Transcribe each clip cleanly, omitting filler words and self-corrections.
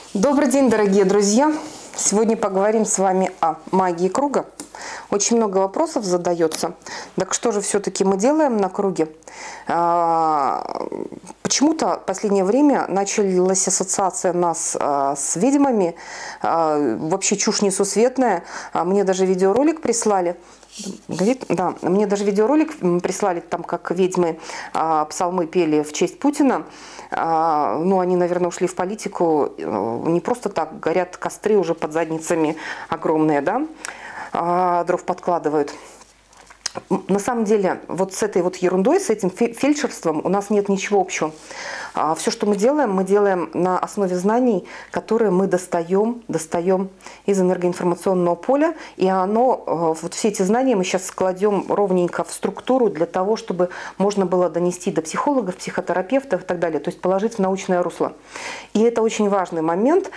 Добрый день, дорогие друзья! Сегодня поговорим с вами о магии круга. Очень много вопросов задается. Так что же все-таки мы делаем на круге? Почему-то в последнее время началась ассоциация нас с ведьмами. Вообще чушь несусветная. Мне даже видеоролик прислали. Да, мне даже видеоролик прислали, там, как ведьмы псалмы пели в честь Путина. Ну, они, наверное, ушли в политику не просто так, горят костры уже под задницами огромные, да, дров подкладывают. На самом деле, вот с этой вот ерундой, с этим фельдшерством у нас нет ничего общего. Все, что мы делаем на основе знаний, которые мы достаем из энергоинформационного поля, и вот все эти знания мы сейчас складем ровненько в структуру для того, чтобы можно было донести до психологов, психотерапевтов и так далее, то есть положить в научное русло. И это очень важный момент.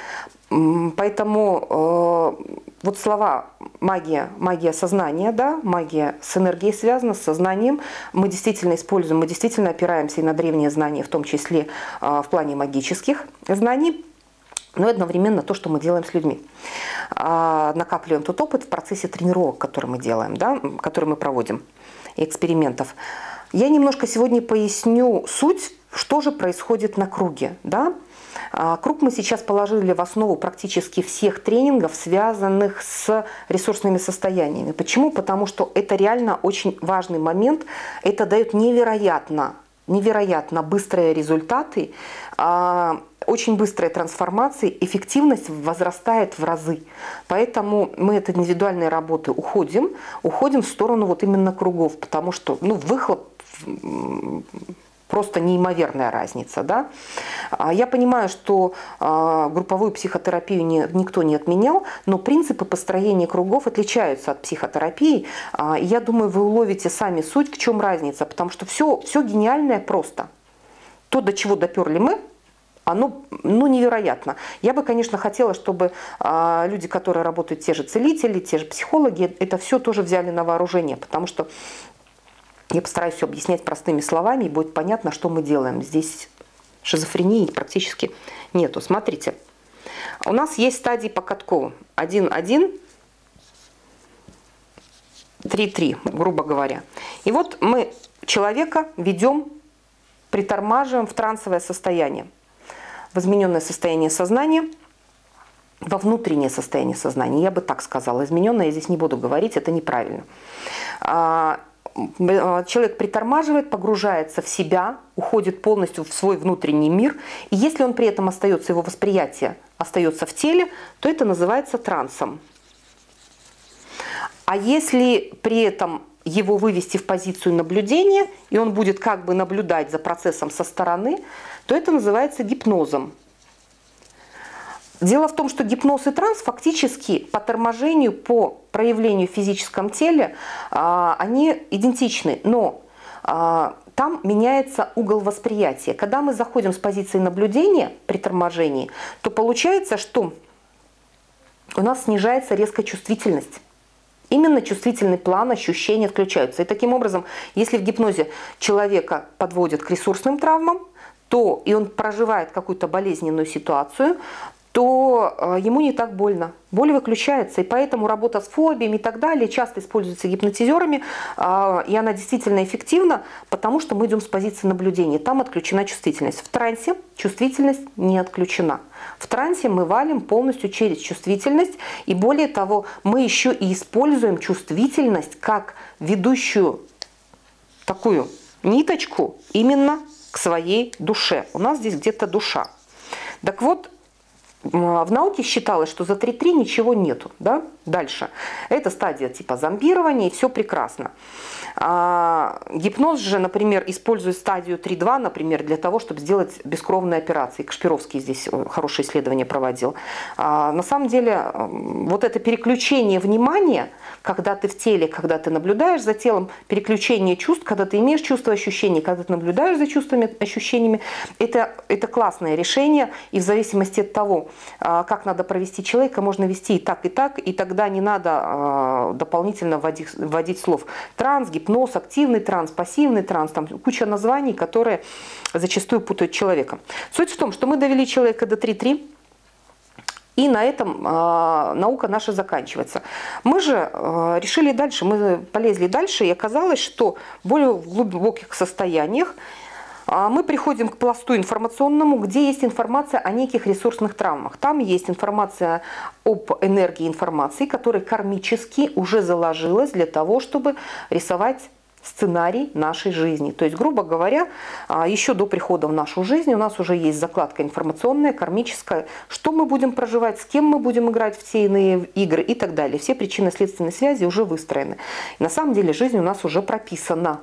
Поэтому вот слова магия сознания, да, магия с энергией связана, с сознанием, мы действительно используем, мы действительно опираемся и на древние знания, в том числе в плане магических знаний, но одновременно то, что мы делаем с людьми. Накапливаем тот опыт в процессе тренировок, которые мы делаем, да, которые мы проводим, и экспериментов. Я немножко сегодня поясню суть, что же происходит на круге, да. Круг мы сейчас положили в основу практически всех тренингов, связанных с ресурсными состояниями. Почему? Потому что это реально очень важный момент. Это дает невероятно быстрые результаты, очень быстрая трансформация, эффективность возрастает в разы. Поэтому мы от индивидуальной работы уходим в сторону вот именно кругов, потому что выхлоп просто неимоверная разница. Да? Я понимаю, что групповую психотерапию никто не отменял, но принципы построения кругов отличаются от психотерапии. Я думаю, вы уловите сами суть, в чем разница, потому что все гениальное просто. То, до чего доперли мы, оно невероятно. Я бы, конечно, хотела, чтобы люди, которые работают, те же целители, те же психологи, это все тоже взяли на вооружение, потому что я постараюсь все объяснять простыми словами, и будет понятно, что мы делаем. Здесь шизофрении практически нету. Смотрите, у нас есть стадии по Каткову. 1-1, 3-3, грубо говоря. И вот мы человека ведем, притормаживаем в трансовое состояние, в измененное состояние сознания, во внутреннее состояние сознания. Я бы так сказала. Измененное я здесь не буду говорить, это неправильно. Человек притормаживает, погружается в себя, уходит полностью в свой внутренний мир. И если он при этом остается, его восприятие остается в теле, то это называется трансом. А если при этом его вывести в позицию наблюдения, и он будет как бы наблюдать за процессом со стороны, то это называется гипнозом. Дело в том, что гипноз и транс фактически по торможению, по проявлению в физическом теле, они идентичны, но там меняется угол восприятия. Когда мы заходим с позиции наблюдения при торможении, то получается, что у нас снижается резко чувствительность. Именно чувствительный план ощущений отключаются. И таким образом, если в гипнозе человека подводят к ресурсным травмам, то и он проживает какую-то болезненную ситуацию, то ему не так больно. Боль выключается, и поэтому работа с фобиями и так далее часто используется гипнотизерами, и она действительно эффективна, потому что мы идем с позиции наблюдения. Там отключена чувствительность. В трансе чувствительность не отключена. В трансе мы валим полностью через чувствительность, и более того, мы еще и используем чувствительность как ведущую такую ниточку именно к своей душе. У нас здесь где-то душа. Так вот, в науке считалось, что за 3-3 ничего нету. Да? Дальше. Это стадия типа зомбирования, и все прекрасно. Гипноз же, например, использует стадию 3-2, например, для того, чтобы сделать бескровные операции. Кашпировский здесь хорошее исследование проводил. На самом деле, вот это переключение внимания, когда ты в теле, когда ты наблюдаешь за телом, переключение чувств, когда ты имеешь чувство ощущений, когда ты наблюдаешь за чувствами, ощущениями, это классное решение. И в зависимости от того, как надо провести человека, можно вести и тогда не надо дополнительно вводить слов. Транс, гипноз, активный транс, пассивный транс, там куча названий, которые зачастую путают человека. Суть в том, что мы довели человека до 3-3, И на этом наука наша заканчивается. Мы же решили дальше, мы полезли дальше, и оказалось, что в более глубоких состояниях мы приходим к пласту информационному, где есть информация о неких ресурсных травмах. Там есть информация об энергии информации, которая кармически уже заложилась для того, чтобы рисовать сценарий нашей жизни. То есть, грубо говоря, еще до прихода в нашу жизнь у нас уже есть закладка информационная, кармическая, что мы будем проживать, с кем мы будем играть в те иные игры и так далее. Все причинно-следственные связи уже выстроены. И на самом деле жизнь у нас уже прописана.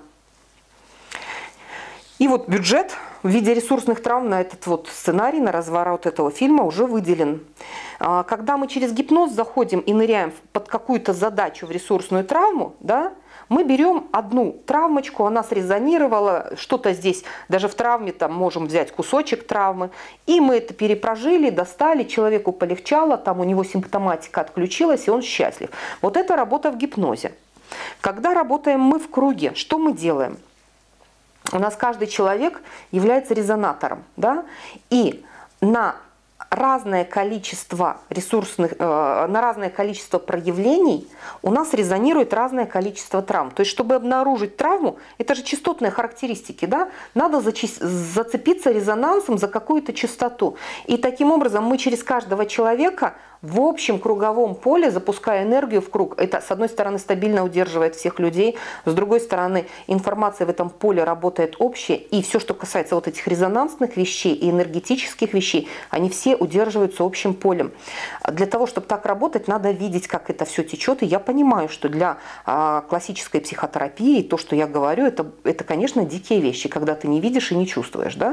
И вот бюджет в виде ресурсных травм на этот вот сценарий, на разворот этого фильма уже выделен. Когда мы через гипноз заходим и ныряем под какую-то задачу в ресурсную травму, да, мы берем одну травмочку, она срезонировала, что-то здесь, даже в травме там можем взять кусочек травмы, и мы это перепрожили, достали, человеку полегчало, там у него симптоматика отключилась, и он счастлив. Вот это работа в гипнозе. Когда работаем мы в круге, что мы делаем? У нас каждый человек является резонатором, да? И на разное количество ресурсных, на разное количество проявлений у нас резонирует разное количество травм. То есть, чтобы обнаружить травму, это же частотные характеристики, да? Надо зацепиться резонансом за какую-то частоту. И таким образом мы через каждого человека в общем круговом поле, запуская энергию в круг, это, с одной стороны, стабильно удерживает всех людей, с другой стороны, информация в этом поле работает общая, и все, что касается вот этих резонансных вещей и энергетических вещей, они все удерживаются общим полем. Для того, чтобы так работать, надо видеть, как это все течет, и я понимаю, что для классической психотерапии то, что я говорю, это, конечно, дикие вещи, когда ты не видишь и не чувствуешь, да?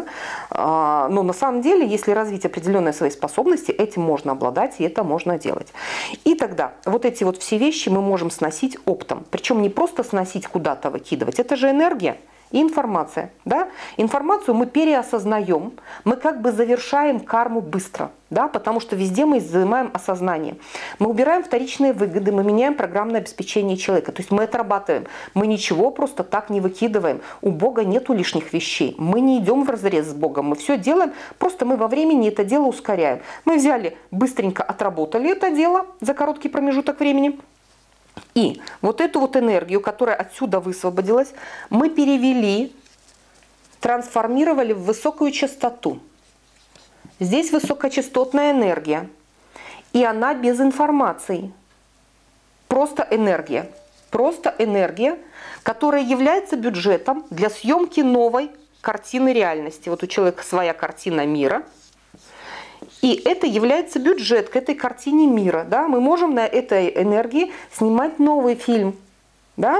Но на самом деле, если развить определенные свои способности, этим можно обладать, и это можно делать. И тогда вот эти вот все вещи мы можем сносить оптом. Причем не просто сносить куда-то, выкидывать. Это же энергия и информация. Да? Информацию мы переосознаем, мы как бы завершаем карму быстро. Да? Потому что везде мы занимаем осознание. Мы убираем вторичные выгоды, мы меняем программное обеспечение человека. То есть мы отрабатываем. Мы ничего просто так не выкидываем. У Бога нету лишних вещей. Мы не идем вразрез с Богом. Мы все делаем, просто мы во времени это дело ускоряем. Мы взяли, быстренько отработали это дело за короткий промежуток времени. И вот эту вот энергию, которая отсюда высвободилась, мы перевели, трансформировали в высокую частоту. Здесь высокочастотная энергия, и она без информации. Просто энергия, которая является бюджетом для съемки новой картины реальности. Вот у человека своя картина мира. И это является бюджет к этой картине мира. Да? Мы можем на этой энергии снимать новый фильм. Да?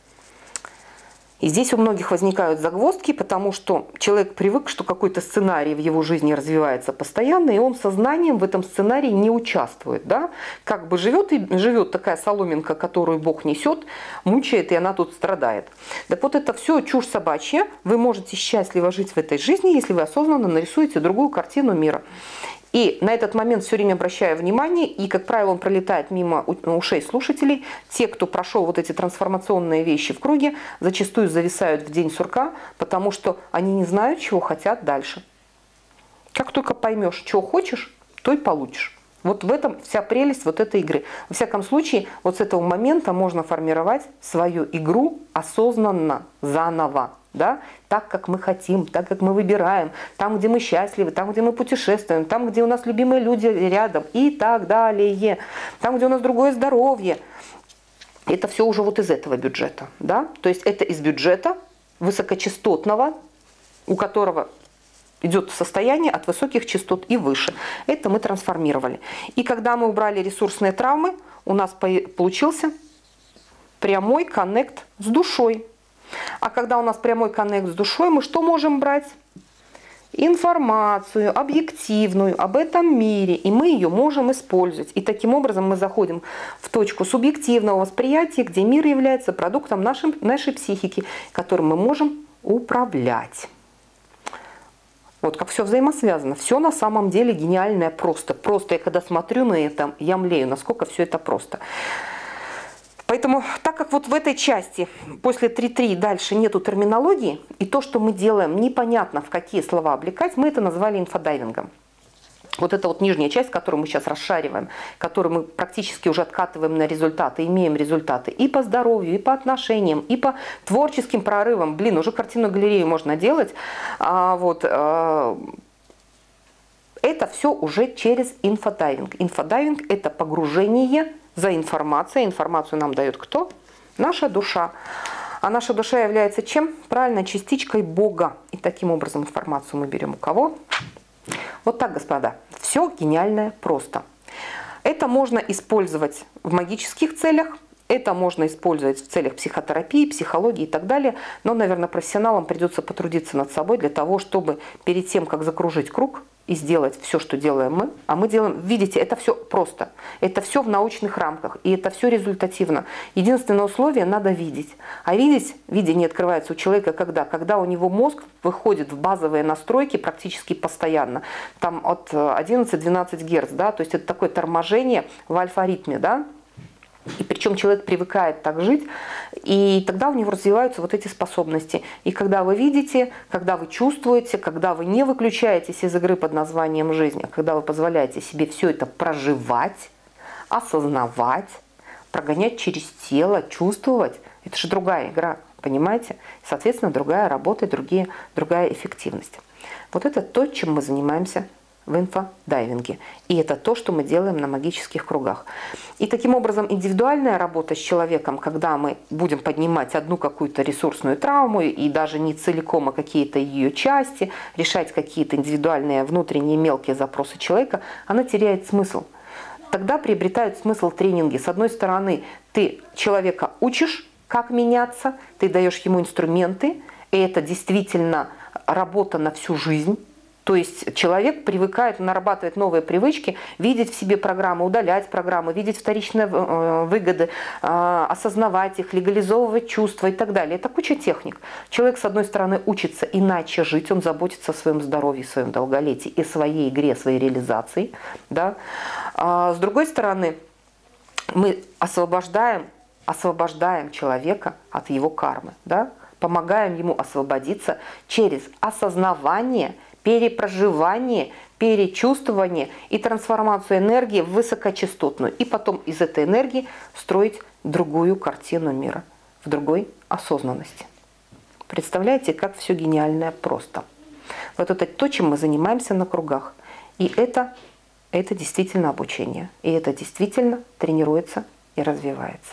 И здесь у многих возникают загвоздки, потому что человек привык, что какой-то сценарий в его жизни развивается постоянно, и он сознанием в этом сценарии не участвует. Да? Как бы живет и живет такая соломинка, которую Бог несет, мучает, и она тут страдает. Так вот это все чушь собачья. Вы можете счастливо жить в этой жизни, если вы осознанно нарисуете другую картину мира. И на этот момент все время обращаю внимание, и, как правило, он пролетает мимо ушей слушателей. Те, кто прошел вот эти трансформационные вещи в круге, зачастую зависают в день сурка, потому что они не знают, чего хотят дальше. Как только поймешь, чего хочешь, то и получишь. Вот в этом вся прелесть вот этой игры. Во всяком случае, вот с этого момента можно формировать свою игру осознанно, заново. Да? Так, как мы хотим, так, как мы выбираем, там, где мы счастливы, там, где мы путешествуем, там, где у нас любимые люди рядом и так далее, там, где у нас другое здоровье. Это все уже вот из этого бюджета. Да? То есть это из бюджета высокочастотного, у которого идет состояние от высоких частот и выше. Это мы трансформировали. И когда мы убрали ресурсные травмы, у нас получился прямой коннект с душой. А когда у нас прямой коннект с душой, мы что можем брать? Информацию объективную об этом мире, и мы ее можем использовать. И таким образом мы заходим в точку субъективного восприятия, где мир является продуктом нашей психики, которым мы можем управлять. Вот как все взаимосвязано. Все на самом деле гениальное просто. Просто я когда смотрю на это, я млею, насколько все это просто. Поэтому, так как вот в этой части после 3.3 дальше нету терминологии, и то, что мы делаем, непонятно в какие слова облекать, мы это назвали инфодайвингом. Вот эта вот нижняя часть, которую мы сейчас расшариваем, которую мы практически уже откатываем на результаты, имеем результаты и по здоровью, и по отношениям, и по творческим прорывам. Блин, уже картинную галерею можно делать. Это все уже через инфодайвинг. Инфодайвинг – это погружение за информацией. Информацию нам дает кто? Наша душа. А наша душа является чем? Правильно, частичкой Бога. И таким образом информацию мы берем у кого? Вот так, господа. Все гениальное просто. Это можно использовать в магических целях, это можно использовать в целях психотерапии, психологии и так далее. Но, наверное, профессионалам придется потрудиться над собой для того, чтобы перед тем, как закружить круг и сделать все, что делаем мы, а мы делаем, видите, это все просто. Это все в научных рамках, и это все результативно. Единственное условие – надо видеть. А видение открывается у человека когда? Когда у него мозг выходит в базовые настройки практически постоянно. Там от 11-12 Гц, да, то есть это такое торможение в альфа-ритме, да. И причем человек привыкает так жить, и тогда у него развиваются вот эти способности. И когда вы видите, когда вы чувствуете, когда вы не выключаетесь из игры под названием «Жизнь», а когда вы позволяете себе все это проживать, осознавать, прогонять через тело, чувствовать, это же другая игра, понимаете? Соответственно, другая работа, другая эффективность. Вот это то, чем мы занимаемся в инфодайвинге. И это то, что мы делаем на магических кругах. И таким образом индивидуальная работа с человеком, когда мы будем поднимать одну какую-то ресурсную травму и даже не целиком, а какие-то ее части, решать какие-то индивидуальные внутренние мелкие запросы человека, она теряет смысл. Тогда приобретают смысл тренинги. С одной стороны, ты человека учишь, как меняться, ты даешь ему инструменты, и это действительно работа на всю жизнь. То есть человек привыкает, нарабатывает новые привычки, видеть в себе программы, удалять программы, видеть вторичные выгоды, осознавать их, легализовывать чувства и так далее. Это куча техник. Человек, с одной стороны, учится иначе жить, он заботится о своем здоровье, своем долголетии и своей игре, своей реализации. Да? А с другой стороны, мы освобождаем человека от его кармы, да? Помогаем ему освободиться через осознавание, перепроживание, перечувствование и трансформацию энергии в высокочастотную. И потом из этой энергии строить другую картину мира, в другой осознанности. Представляете, как все гениальное просто. Вот это то, чем мы занимаемся на кругах. И это действительно обучение. И это действительно тренируется и развивается.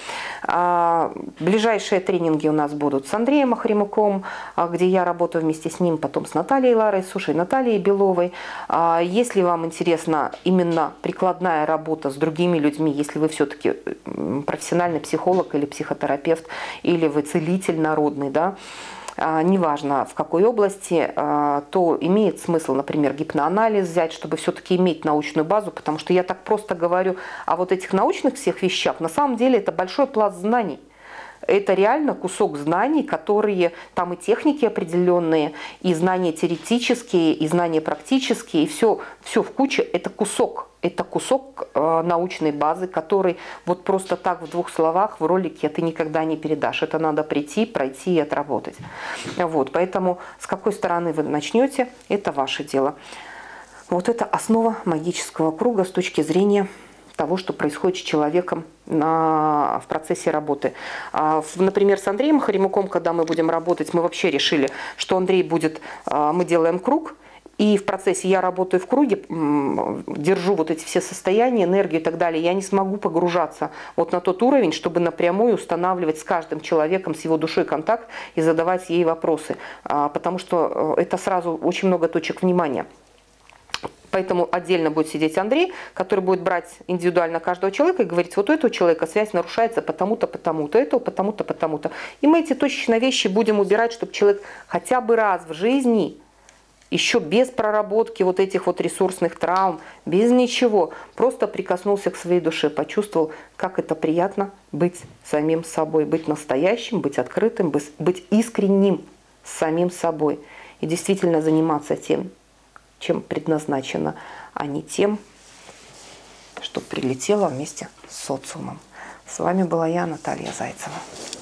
Ближайшие тренинги у нас будут с Андреем Охремуком, где я работаю вместе с ним, потом с Натальей Ларой Сушей, Натальей Беловой. Если вам интересна именно прикладная работа с другими людьми, если вы все-таки профессиональный психолог или психотерапевт, или вы целитель народный, да, неважно в какой области, то имеет смысл, например, гипноанализ взять, чтобы все-таки иметь научную базу, потому что я так просто говорю о вот этих научных всех вещах. На самом деле это большой пласт знаний. Это реально кусок знаний, которые, там и техники определенные, и знания теоретические, и знания практические, и все в куче. Это кусок научной базы, который вот просто так в двух словах в ролике ты никогда не передашь. Это надо прийти, пройти и отработать. Вот, поэтому с какой стороны вы начнете, это ваше дело. Вот это основа магического круга с точки зрения того, что происходит с человеком в процессе работы. Например, с Андреем Охремуком, когда мы будем работать, мы вообще решили, что Андрей будет, мы делаем круг, и в процессе я работаю в круге, держу вот эти все состояния, энергию и так далее. Я не смогу погружаться вот на тот уровень, чтобы напрямую устанавливать с каждым человеком, с его душой контакт и задавать ей вопросы. Потому что это сразу очень много точек внимания. Поэтому отдельно будет сидеть Андрей, который будет брать индивидуально каждого человека и говорить, вот у этого человека связь нарушается потому-то, потому-то, этого потому-то, потому-то. И мы эти точечные вещи будем убирать, чтобы человек хотя бы раз в жизни, еще без проработки вот этих вот ресурсных травм, без ничего, просто прикоснулся к своей душе, почувствовал, как это приятно быть самим собой, быть настоящим, быть открытым, быть искренним с самим собой и действительно заниматься тем, чем предназначено, а не тем, что прилетело вместе с социумом. С вами была я, Наталья Зайцева.